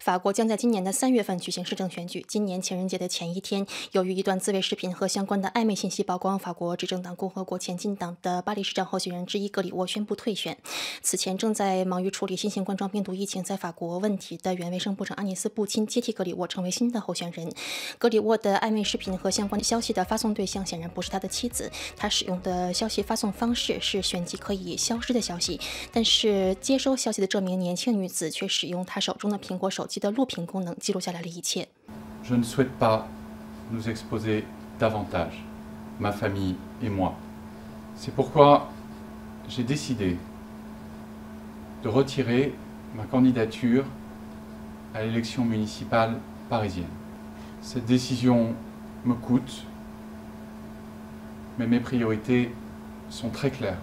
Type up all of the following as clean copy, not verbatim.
法国将在今年的3月份举行市政选举。今年情人节的前一天，由于一段自慰视频和相关的暧昧信息曝光，法国执政党共和国前进党的巴黎市长候选人之一格里沃宣布退选。此前正在忙于处理新型冠状病毒疫情在法国问题的原卫生部长阿尼斯·布钦接替格里沃成为新的候选人。格里沃的暧昧视频和相关消息的发送对象显然不是他的妻子，他使用的消息发送方式是旋即可以消失的消息，但是接收消息的这名年轻女子却使用她手中的苹果手机的录屏功能记录下来了一切。 Je ne souhaite pas nous exposer davantage, ma famille et moi. C'est pourquoi j'ai décidé de retirer ma candidature à l'élection municipale parisienne. Cette décision me coûte, mais mes priorités sont très claires.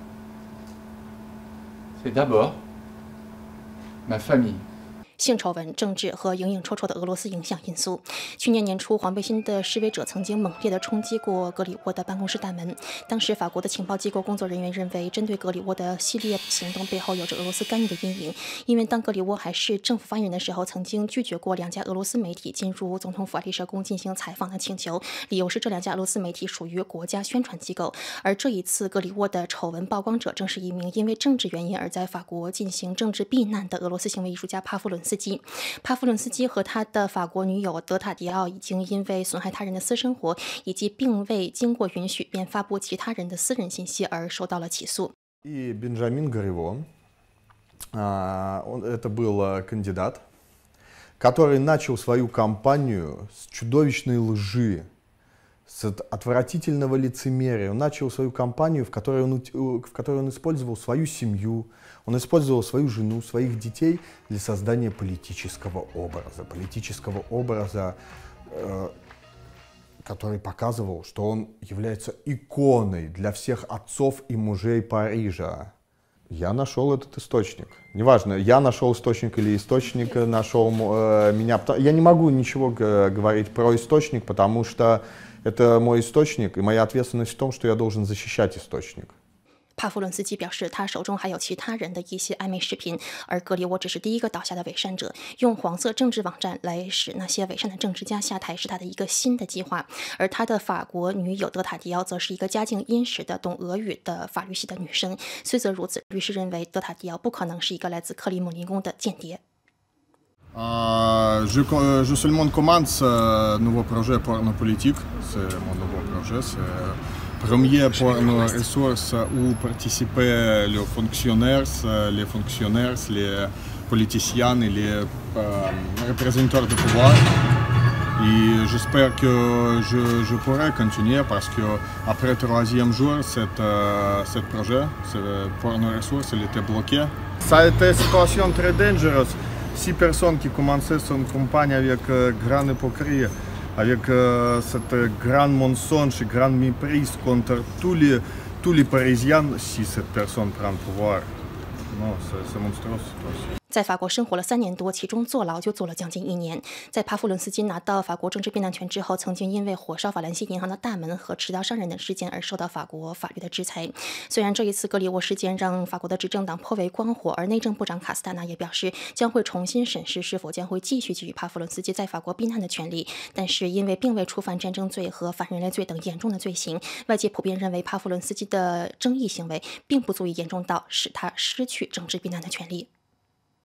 C'est d'abord ma famille. 性丑闻、政治和影影绰绰的俄罗斯影响因素。去年年初，黄背心的示威者曾经猛烈地冲击过格里沃的办公室大门。当时，法国的情报机构工作人员认为，针对格里沃的系列行动背后有着俄罗斯干预的阴影。因为当格里沃还是政府发言人的时候，曾经拒绝过2家俄罗斯媒体进入总统府爱丽舍宫进行采访的请求，理由是这2家俄罗斯媒体属于国家宣传机构。而这一次，格里沃的丑闻曝光者正是一名因为政治原因而在法国进行政治避难的俄罗斯行为艺术家帕夫伦斯基。帕夫伦斯基和他的法国女友德塔迪奥已经因为损害他人的私生活以及并未经过允许便发布其他人的私人信息而受到了起诉。 И Бенджамин Гарево, это был кандидат, который начал свою кампанию с чудовищной лжи, с отвратительного лицемерия. Он начал свою кампанию, в которой он использовал свою семью, он использовал свою жену, своих детей для создания политического образа, который показывал, что он является иконой для всех отцов и мужей Парижа. Я нашел этот источник. Неважно, я нашел источник или источник нашел меня. Я не могу ничего говорить про источник, потому что это мой источник, и моя ответственность в том, что я должен защищать источник. 帕夫伦斯基表示，他手中还有其他人的一些暧昧视频，而格里沃只是第一个倒下的伪善者。用黄色政治网站来使那些伪善的政治家下台，是他的一个新的计划。而他的法国女友德塔迪奥则是一个家境殷实的、懂俄语的法律系的女生。虽则如此，律师认为德塔迪奥不可能是一个来自克里姆林宫的间谍。 Je seulement commence un nouveau projet porno politique. C'est mon nouveau projet. C'est premier porno ressource où participent les fonctionnaires, les politiciens et les représentants de pouvoir. Et j'espère que je pourrai continuer parce que après le 3e jour, ce projet, ce porno ressource, il était bloqué. Ça a été une situation très dangereuse. 6 personnes qui commençaient son campagne avec grande hypocrisie, avec cette grande mensonge et grande méprise contre tous les Parisiens si cette personne prend le pouvoir. Non, c'est monstrueux. 在法国生活了3年多，其中坐牢就坐了将近1年。在帕夫伦斯基拿到法国政治避难权之后，曾经因为火烧法兰西银行的大门和持刀伤人等事件而受到法国法律的制裁。虽然这一次格里沃事件让法国的执政党颇为光火，而内政部长卡斯塔纳也表示将会重新审视是否将会继续给予帕夫伦斯基在法国避难的权利。但是因为并未触犯战争罪和反人类罪等严重的罪行，外界普遍认为帕夫伦斯基的争议行为并不足以严重到使他失去政治避难的权利。